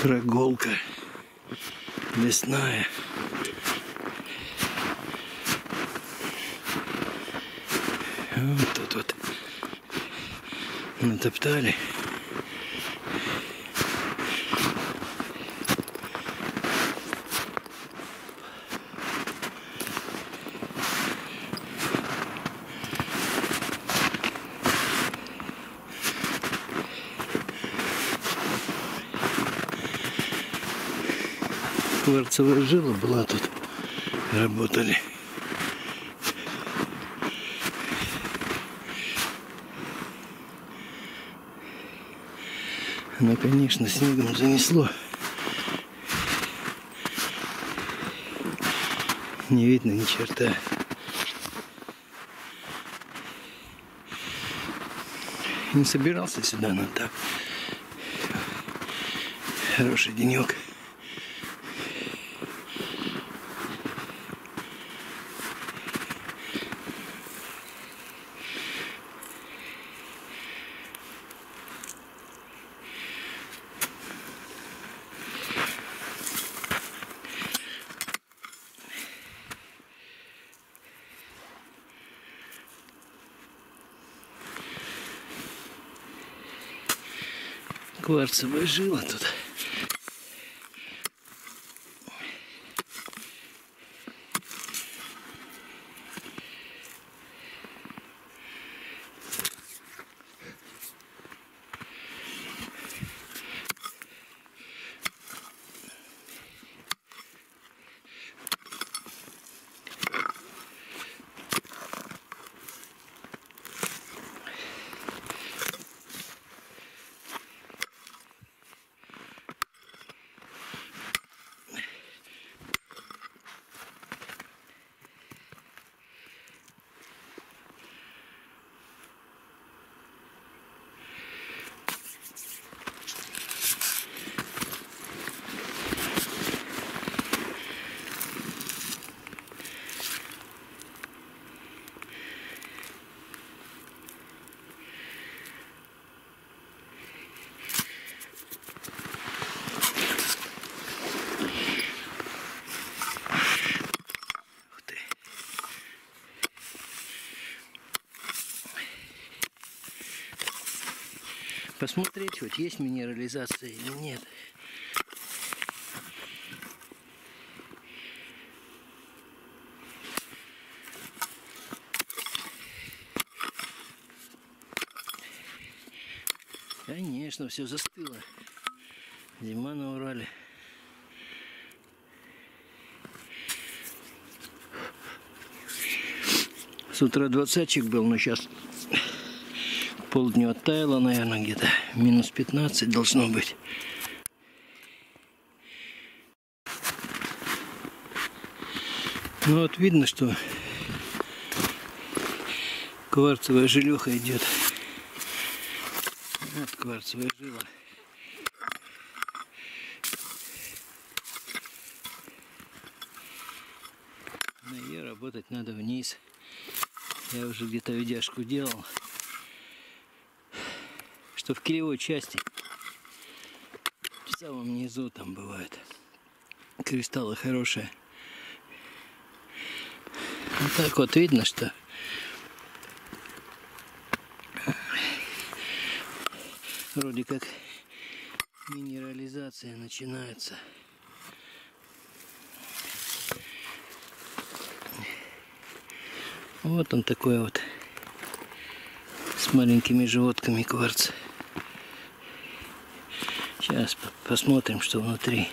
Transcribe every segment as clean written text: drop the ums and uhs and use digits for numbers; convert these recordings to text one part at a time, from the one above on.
Прогулка лесная. Вот тут вот натоптали. Кварцевая жила была тут, работали. Но, конечно, снегом занесло. Не видно ни черта. Не собирался сюда, но так. Хороший денек. Кварцевая жила тут. Посмотреть, хоть есть минерализация или нет. Конечно, все застыло. Зима на Урале. С утра 20-чик был, но сейчас полдня оттаяло, наверное, где-то минус 15 должно быть. Ну вот видно, что кварцевая жилеха идет. Вот кварцевая жила. На ее работать надо вниз. Я уже где-то видяшку делал, что в кривой части, в самом низу там бывают кристаллы хорошие. Вот так вот видно, что вроде как минерализация начинается. Вот он такой вот с маленькими животками кварц. Сейчас посмотрим, что внутри.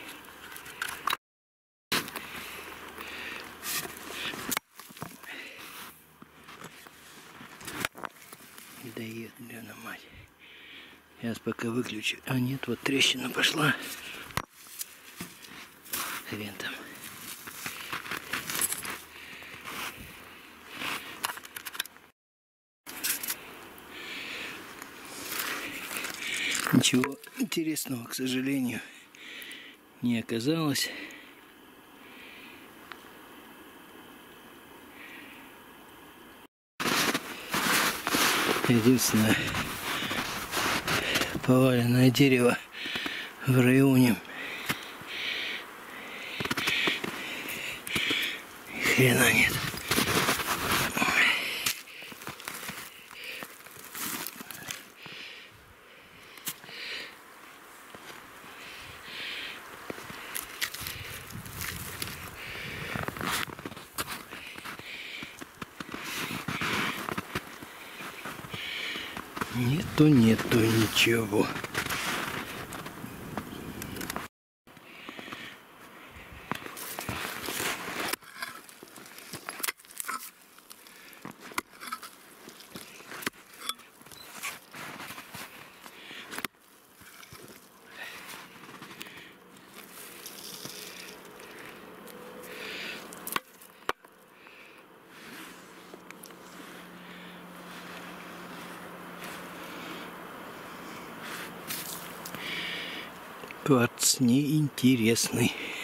Дает, блин, мать. Сейчас пока выключу. А нет, вот трещина пошла. Хрен там. Ничего интересного, к сожалению, не оказалось. Единственное, поваленное дерево в районе хрена нет. Нету ничего. Кварц неинтересный.